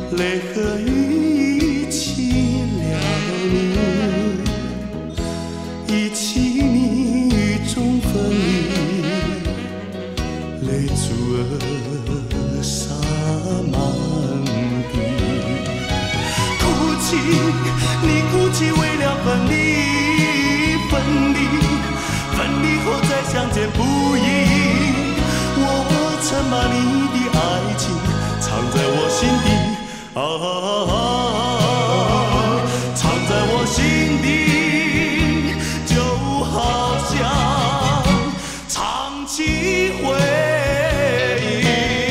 泪和雨一起了你，一起你雨中分离，泪珠儿洒满地。哭泣，你哭泣为了分离，分离后再相见不易。我曾把你的爱情藏在我心底。藏在我心底，就好像藏起回忆。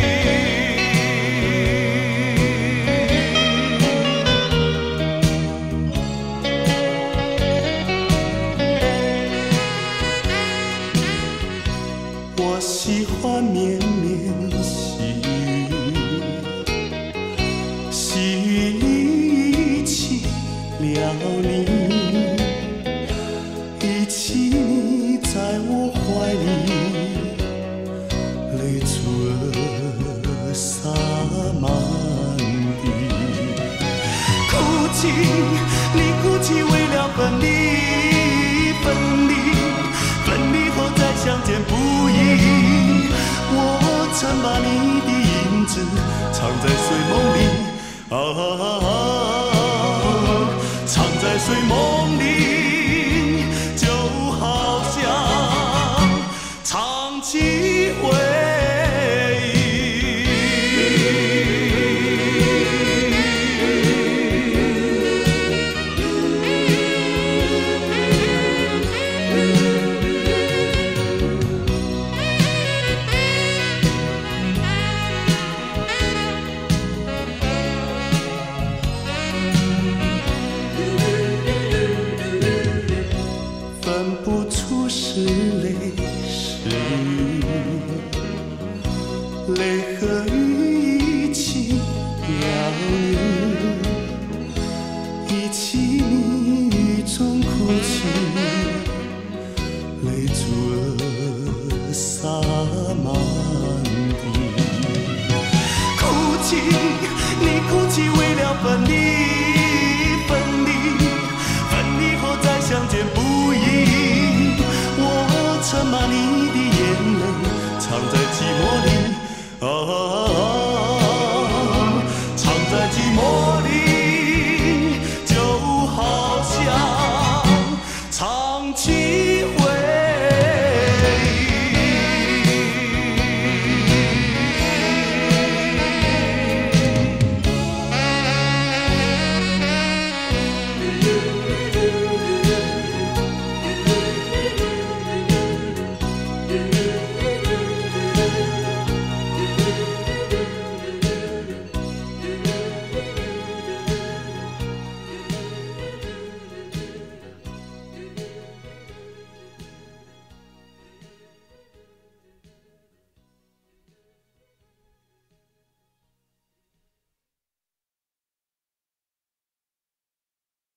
我喜欢绵绵细雨。细雨里一起了你，一起你在我怀里，泪珠儿洒满地。哭泣，你哭泣为了分离，分离后再相见不易。我曾把你的影子藏在睡梦里。藏在睡梦里，就好像藏起回忆。分不出是泪是雨，泪和雨一起了你，一起你雨中哭泣，泪珠儿洒满地。哭泣，你哭泣为了分离，分离后再相见不易。我曾把你的眼泪藏在寂寞里，藏在寂寞里。